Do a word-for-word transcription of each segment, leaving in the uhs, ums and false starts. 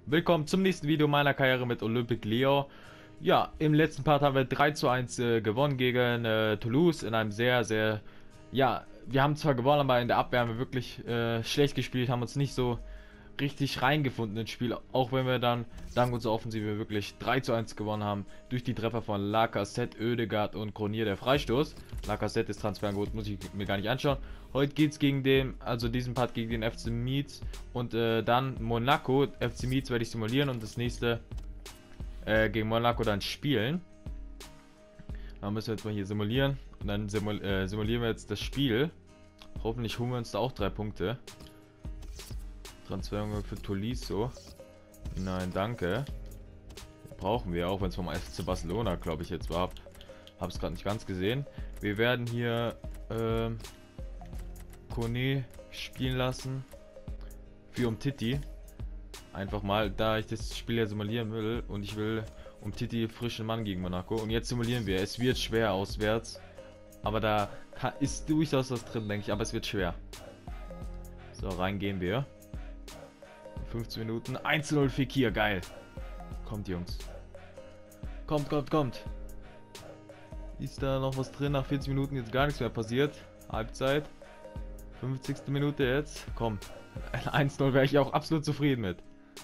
Willkommen zum nächsten Video meiner Karriere mit Olympique Lyon. Ja, im letzten Part haben wir drei zu eins äh, gewonnen gegen äh, Toulouse in einem sehr, sehr... Ja, wir haben zwar gewonnen, aber in der Abwehr haben wir wirklich äh, schlecht gespielt, haben uns nicht so richtig reingefunden ins Spiel, auch wenn wir dann dank unserer Offensive wirklich drei zu eins gewonnen haben, durch die Treffer von Lacazette, Oedegaard und Grenier der Freistoß. Lacazette ist Transferangebot, muss ich mir gar nicht anschauen. Heute geht es gegen den, also diesen Part gegen den F C Metz und äh, dann Monaco. F C Metz werde ich simulieren und das nächste äh, gegen Monaco dann spielen. Dann müssen wir jetzt mal hier simulieren und dann simul äh, simulieren wir jetzt das Spiel. Hoffentlich holen wir uns da auch drei Punkte. Transferung für Tolisso. Nein, danke. Brauchen wir, auch wenn es vom F C Barcelona, glaube ich, jetzt war. Habe es gerade nicht ganz gesehen. Wir werden hier ähm, Kone spielen lassen. Für Umtiti. Einfach mal, da ich das Spiel ja simulieren will. Und ich will Umtiti frischen Mann gegen Monaco. Und jetzt simulieren wir. Es wird schwer auswärts. Aber da kann, ist durchaus was drin, denke ich. Aber es wird schwer. So, reingehen wir. fünfzehn Minuten. eins zu null Fekir, geil. Kommt, Jungs. Kommt, kommt, kommt. Ist da noch was drin? Nach vierzig Minuten jetzt gar nichts mehr passiert. Halbzeit. fünfzigste Minute jetzt. Komm. eins zu null wäre ich auch absolut zufrieden mit.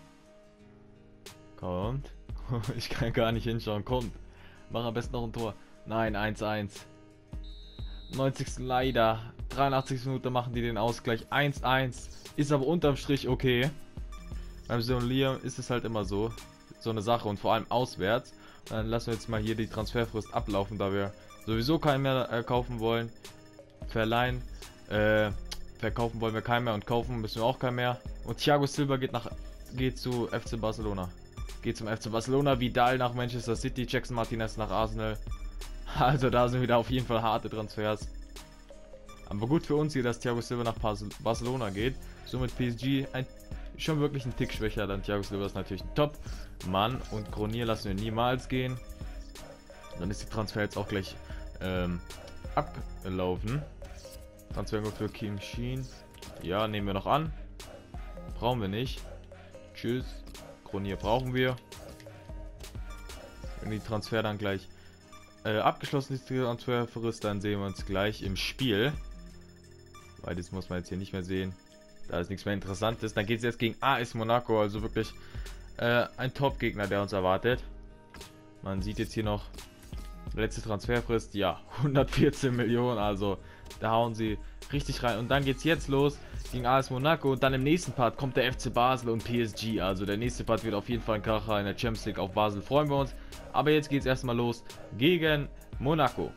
Kommt. Ich kann gar nicht hinschauen. Kommt. Mach am besten noch ein Tor. Nein, eins zu eins. neunzigste leider. dreiundachtzigste Minute machen die den Ausgleich. eins zu eins. Ist aber unterm Strich okay. Beim Simulieren ist es halt immer so, so eine Sache und vor allem auswärts. Dann lassen wir jetzt mal hier die Transferfrist ablaufen, da wir sowieso keinen mehr äh, kaufen wollen. Verleihen, äh, verkaufen wollen wir keinen mehr und kaufen müssen wir auch keinen mehr. Und Thiago Silva geht nach, geht zu F C Barcelona. Geht zum F C Barcelona, Vidal nach Manchester City, Jackson Martinez nach Arsenal. Also da sind wieder auf jeden Fall harte Transfers. Aber gut für uns hier, dass Thiago Silva nach Barcelona geht. Somit P S G ein schon wirklich ein Tick schwächer, dann Thiago Silva ist natürlich ein Top-Mann und Grenier lassen wir niemals gehen. Dann ist die Transfer jetzt auch gleich ähm, abgelaufen. Transfer für Kim Sheen. Ja, nehmen wir noch an. Brauchen wir nicht. Tschüss. Grenier brauchen wir. Wenn die Transfer dann gleich äh, abgeschlossen ist, die Transferfrist, dann sehen wir uns gleich im Spiel. Weil das muss man jetzt hier nicht mehr sehen. Da ist nichts mehr Interessantes. Dann geht es jetzt gegen A S Monaco, also wirklich äh, ein Top-Gegner, der uns erwartet. Man sieht jetzt hier noch letzte Transferfrist, ja, hundertvierzehn Millionen, also da hauen sie richtig rein. Und dann geht es jetzt los gegen A S Monaco und dann im nächsten Part kommt der F C Basel und P S G. Also der nächste Part wird auf jeden Fall ein Kracher in der Champions League auf Basel, freuen wir uns. Aber jetzt geht es erstmal los gegen Monaco.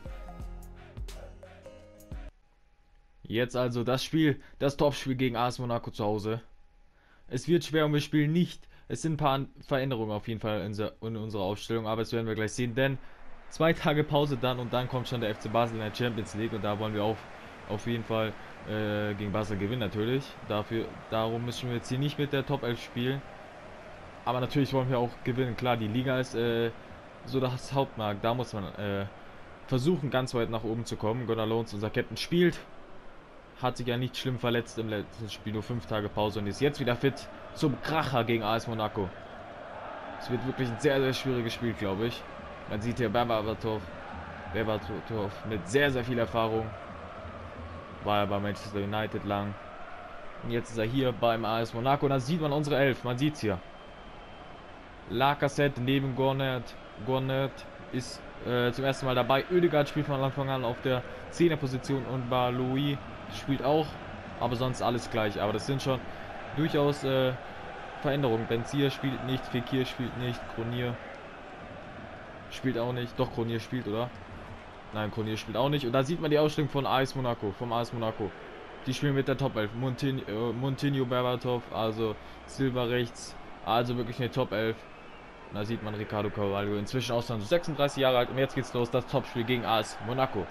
Jetzt also das Spiel, das Topspiel gegen A S Monaco zu Hause. Es wird schwer und wir spielen nicht. Es sind ein paar Veränderungen auf jeden Fall in unserer Aufstellung, aber das werden wir gleich sehen, denn zwei Tage Pause dann und dann kommt schon der F C Basel in der Champions League und da wollen wir auf, auf jeden Fall äh, gegen Basel gewinnen natürlich. Dafür, darum müssen wir jetzt hier nicht mit der Top elf spielen. Aber natürlich wollen wir auch gewinnen. Klar, die Liga ist äh, so das Hauptmarkt, da muss man äh, versuchen ganz weit nach oben zu kommen. Gunnar Lohns, unser Captain, spielt. Hat sich ja nicht schlimm verletzt im letzten Spiel, nur fünf Tage Pause und ist jetzt wieder fit zum Kracher gegen A S Monaco. Es wird wirklich ein sehr, sehr schwieriges Spiel, glaube ich. Man sieht hier Berbatov, Berbatov mit sehr, sehr viel Erfahrung. War er bei Manchester United lang. Und jetzt ist er hier beim A S Monaco und da sieht man unsere Elf, man sieht es hier. Lacazette neben Gornet. Gornet ist äh, zum ersten Mal dabei. Oedegaard spielt von Anfang an auf der Zehner-Position und Baloui spielt auch, aber sonst alles gleich. Aber das sind schon durchaus äh, Veränderungen. Benzir spielt nicht, Fekir spielt nicht, Grenier spielt auch nicht. Doch, Grenier spielt, oder? Nein, Grenier spielt auch nicht. Und da sieht man die Ausstellung von A S Monaco, vom A S Monaco. Die spielen mit der Top elf. Montigno, äh, Montigno Berbatov, also Silva rechts. Also wirklich eine Top elf. Und da sieht man Ricardo Carvalho, inzwischen auch schon sechsunddreißig Jahre alt. Und jetzt geht's los, das Topspiel gegen A S Monaco.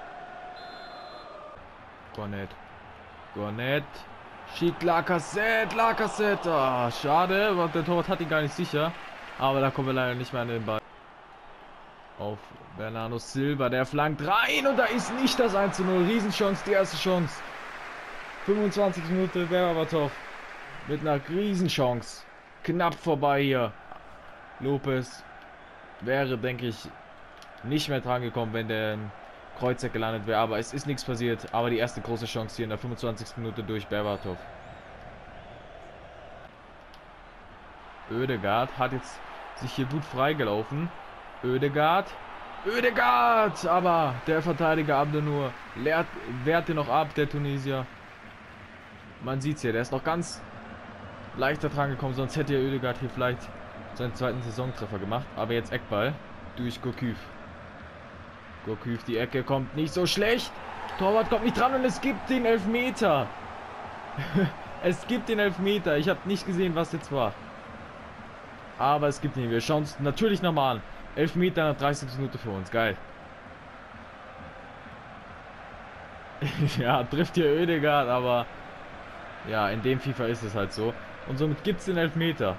Gornet. Gornet. Schickt Lacazette. Lacazette. Oh, schade, weil der Torwart hat ihn gar nicht sicher. Aber da kommen wir leider nicht mehr an den Ball. Auf Bernardo Silva. Der flankt rein. Und da ist nicht das eins zu null. Riesenchance, die erste Chance. fünfundzwanzigste Minute Berbatov. Mit einer Riesenchance. knapp vorbei hier. Lopez wäre, denke ich, nicht mehr dran gekommen, wenn der in Kreuzeck gelandet wäre. Aber es ist nichts passiert. Aber die erste große Chance hier in der fünfundzwanzigsten Minute durch Berbatov. Oedegaard hat jetzt sich hier gut freigelaufen. Oedegaard. Oedegaard! Aber der Verteidiger Abdennour lehrt, wehrt den noch ab, der Tunesier. Man sieht es hier, der ist noch ganz leichter dran gekommen, sonst hätte ja Oedegaard hier vielleicht seinen zweiten Saisontreffer gemacht. Aber jetzt Eckball durch Gourcuff. Gourcuff, die Ecke kommt nicht so schlecht. Torwart kommt nicht dran und es gibt den Elfmeter. Es gibt den Elfmeter. Ich habe nicht gesehen, was jetzt war. Aber es gibt ihn. Wir schauen es natürlich nochmal an. Elfmeter in der dreißigsten Minute für uns. Geil. Ja, trifft hier Oedegaard, aber ja, in dem FIFA ist es halt so. Und somit gibt es den Elfmeter.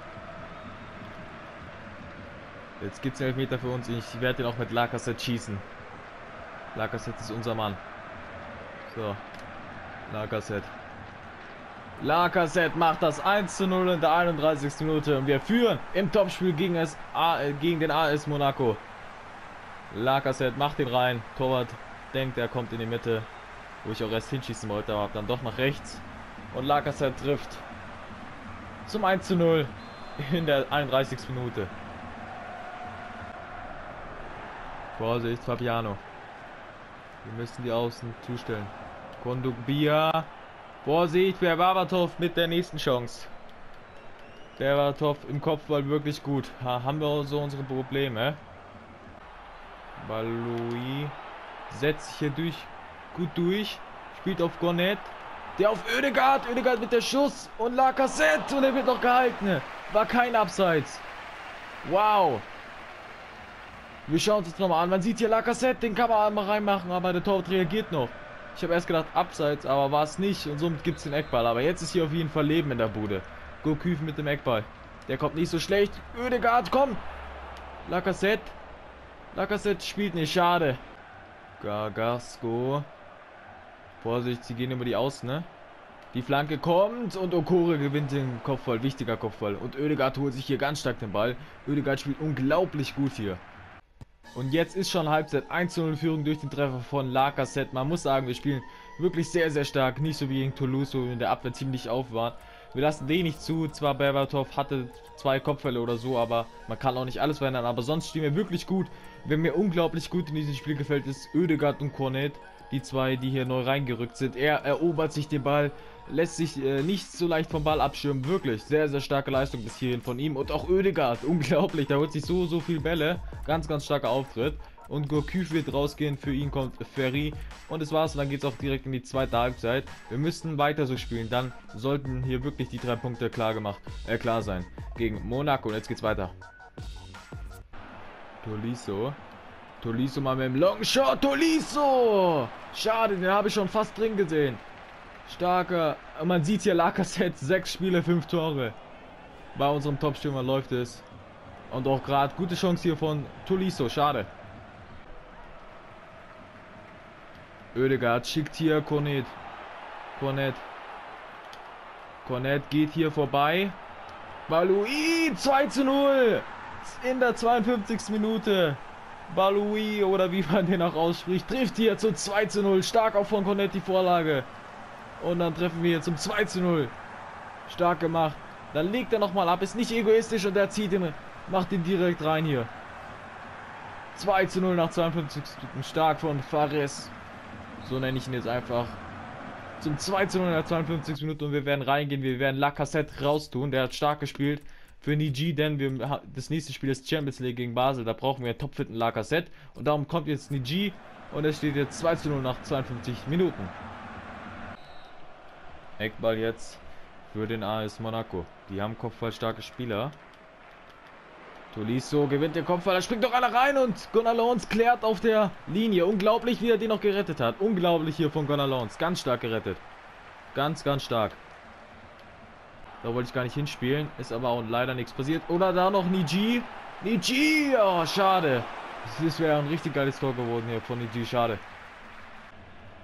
Jetzt gibt es den Elfmeter für uns. Ich werde den auch mit Lacazette schießen. Lacazette ist unser Mann. So. Lacazette. Lacazette macht das eins zu null in der einunddreißigsten Minute und wir führen im Topspiel gegen, es, äh, gegen den A S Monaco. Lacazette macht den rein. Torwart denkt, er kommt in die Mitte, wo ich auch erst hinschießen wollte, aber dann doch nach rechts. Und Lacazette trifft zum eins zu null in der einunddreißigsten Minute. Vorsicht, Fabiano. Wir müssen die Außen zustellen. Kondogbia. Vorsicht, Berbatov mit der nächsten Chance. Berbatov im Kopfball wirklich gut. Ha, haben wir so unsere Probleme. Baloui setzt sich hier durch, gut durch. Spielt auf Cornet. Der auf Oedegaard. Oedegaard mit der Schuss. Und Lacazette. Und er wird noch gehalten. War kein Abseits. Wow. Wir schauen uns das nochmal an. Man sieht hier Lacazette. Den kann man mal reinmachen. Aber der Torwart reagiert noch. Ich habe erst gedacht Abseits, aber war es nicht. Und somit gibt es den Eckball. Aber jetzt ist hier auf jeden Fall Leben in der Bude. Gourcuff mit dem Eckball. Der kommt nicht so schlecht. Oedegaard, komm. Lacazette. Lacazette spielt nicht. Schade. Gargasco. Vorsicht, sie gehen über die Außen, ne? Die Flanke kommt und Okore gewinnt den Kopfball. Wichtiger Kopfball. Und Oedegaard holt sich hier ganz stark den Ball. Oedegaard spielt unglaublich gut hier. Und jetzt ist schon Halbzeit. eins zu null Führung durch den Treffer von Lacazette. Man muss sagen, wir spielen wirklich sehr, sehr stark. Nicht so wie gegen Toulouse, wo wir in der Abwehr ziemlich auf waren. Wir lassen den nicht zu. Zwar Berbatov hatte zwei Kopfbälle oder so, aber man kann auch nicht alles verändern. Aber sonst stehen wir wirklich gut. Wer mir unglaublich gut in diesem Spiel gefällt, ist Oedegaard und Cornet. Die zwei, die hier neu reingerückt sind. Er erobert sich den Ball, lässt sich äh, nicht so leicht vom Ball abschirmen. Wirklich sehr, sehr starke Leistung bis hierhin von ihm. Und auch Oedegaard, unglaublich. Da holt sich so, so viel Bälle. Ganz, ganz starker Auftritt. Und Gourcuff wird rausgehen. Für ihn kommt Ferry. Und das war's. Und dann geht es auch direkt in die zweite Halbzeit. Wir müssten weiter so spielen. Dann sollten hier wirklich die drei Punkte klar gemacht, äh, klar sein. Gegen Monaco. Und jetzt geht's weiter. Tolisso. Tolisso mal mit dem Longshot. Tolisso! Schade, den habe ich schon fast drin gesehen. Starker. Man sieht hier Lacazette. Sechs Spiele, fünf Tore. Bei unserem Top-Stürmer läuft es. Und auch gerade gute Chance hier von Tolisso. Schade. Oedegaard schickt hier Cornet. Cornet. Cornet geht hier vorbei. Baloui. zwei zu null. In der zweiundfünfzigsten Minute. Baloui, oder wie man den auch ausspricht, trifft hier zum zwei zu null. Stark auch von Cornet die Vorlage. Und dann treffen wir hier zum zwei zu null. Stark gemacht. Dann legt er nochmal ab. Ist nicht egoistisch und er zieht ihn, macht ihn direkt rein hier. zwei zu null nach zweiundfünfzigsten Minuten. Stark von Fares. So nenne ich ihn jetzt einfach. Zum zwei zu null nach zweiundfünfzigsten Minute. Und wir werden reingehen. Wir werden Lacazette raustun. Der hat stark gespielt. Für Niji, denn wir, das nächste Spiel ist Champions League gegen Basel. Da brauchen wir einen topfitten Lacazette. Und darum kommt jetzt Niji. Und es steht jetzt zwei zu null nach zweiundfünfzig Minuten. Eckball jetzt für den A S Monaco. Die haben kopfballstarke Spieler. Tolisso gewinnt den Kopfball. Da springt doch einer rein und Gunnar Lons klärt auf der Linie. Unglaublich, wie er den noch gerettet hat. Unglaublich hier von Gunnar Lons. Ganz stark gerettet. Ganz, ganz stark. Da wollte ich gar nicht hinspielen. Ist aber auch leider nichts passiert. Oder da noch Niji. Niji! Oh, schade. Das wäre ein richtig geiles Tor geworden hier von Niji. Schade.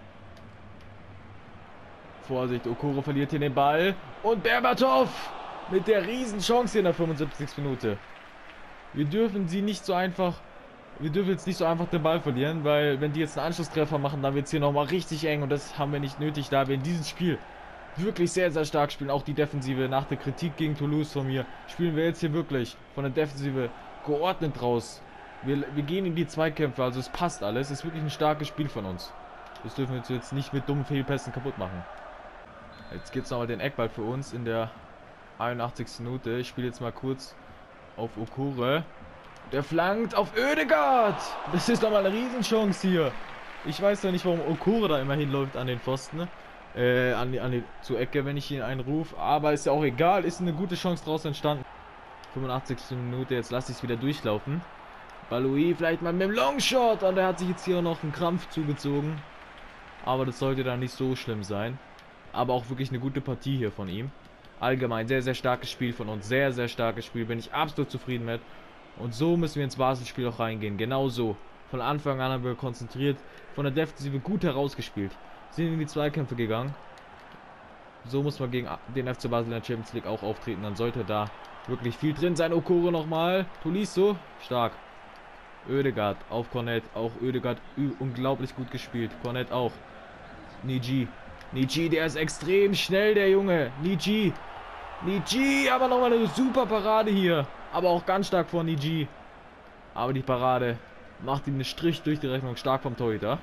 Vorsicht, Okoro verliert hier den Ball. Und Berbatov mit der riesen Chance hier in der fünfundsiebzigsten Minute. Wir dürfen sie nicht so einfach, wir dürfen jetzt nicht so einfach den Ball verlieren, weil wenn die jetzt einen Anschlusstreffer machen, dann wird es hier nochmal richtig eng und das haben wir nicht nötig, da wir in diesem Spiel wirklich sehr, sehr stark spielen. Auch die Defensive nach der Kritik gegen Toulouse von mir, spielen wir jetzt hier wirklich von der Defensive geordnet raus. Wir, wir gehen in die Zweikämpfe, also es passt alles. Es ist wirklich ein starkes Spiel von uns. Das dürfen wir jetzt nicht mit dummen Fehlpässen kaputt machen. Jetzt gibt es nochmal den Eckball für uns in der einundachtzigsten Minute. Ich spiele jetzt mal kurz auf Okore. Der flankt auf Oedegaard. Das ist doch mal eine Riesenchance hier. Ich weiß ja nicht, warum Okore da immer hinläuft an den Pfosten. Äh, an die, an die, zur Ecke, wenn ich ihn einrufe. Aber ist ja auch egal. Ist eine gute Chance draus entstanden. fünfundachtzigste Minute. Jetzt lasse ich es wieder durchlaufen. Baloui vielleicht mal mit dem Longshot. Und der hat sich jetzt hier noch einen Krampf zugezogen. Aber das sollte dann nicht so schlimm sein. Aber auch wirklich eine gute Partie hier von ihm. Allgemein sehr, sehr starkes Spiel von uns. Sehr, sehr starkes Spiel. Bin ich absolut zufrieden mit. Und so müssen wir ins Basel-Spiel auch reingehen. Genau so. Von Anfang an haben wir konzentriert. Von der Defensive gut herausgespielt. Sind in die Zweikämpfe gegangen. So muss man gegen den F C Basel in der Champions League auch auftreten. Dann sollte da wirklich viel drin sein. Okore nochmal. Tolisso. Stark. Oedegaard auf Cornet. Auch Oedegaard unglaublich gut gespielt. Cornet auch. Niji. Niji, der ist extrem schnell, der Junge. Niji. Niji, aber nochmal eine super Parade hier. Aber auch ganz stark von Niji. Aber die Parade macht ihm einen Strich durch die Rechnung. Stark vom Torhüter.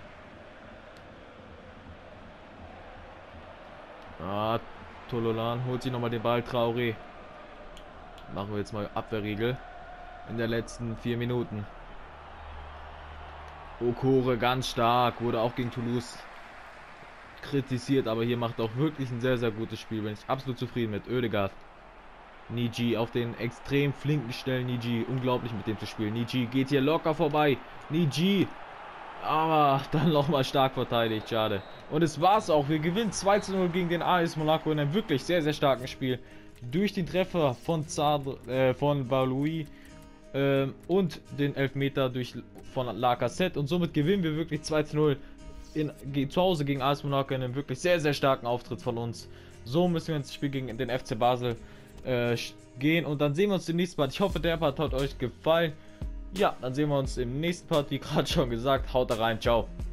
Ah, Tololan holt sich nochmal den Ball. Traoré. Machen wir jetzt mal Abwehrriegel. In der letzten vier Minuten. Okore ganz stark. Wurde auch gegen Toulouse kritisiert, aber hier macht auch wirklich ein sehr, sehr gutes Spiel. Bin ich absolut zufrieden mit. Oedegaard. Niji auf den extrem flinken Stellen. Niji, unglaublich mit dem zu spielen. Niji geht hier locker vorbei. Niji. Aber dann nochmal stark verteidigt. Schade. Und es war's auch. Wir gewinnen zwei zu null gegen den A S Monaco in einem wirklich sehr, sehr starken Spiel. Durch den Treffer von Zadr, äh, von Baloui äh, und den Elfmeter durch von Lacazette. Und somit gewinnen wir wirklich zwei zu null in, zu Hause gegen A S Monaco in einem wirklich sehr, sehr starken Auftritt von uns. So müssen wir ins Spiel gegen den F C Basel äh, gehen. Und dann sehen wir uns im nächsten Part. Ich hoffe, der Part hat euch gefallen. Ja, dann sehen wir uns im nächsten Part. Wie gerade schon gesagt, haut da rein. Ciao.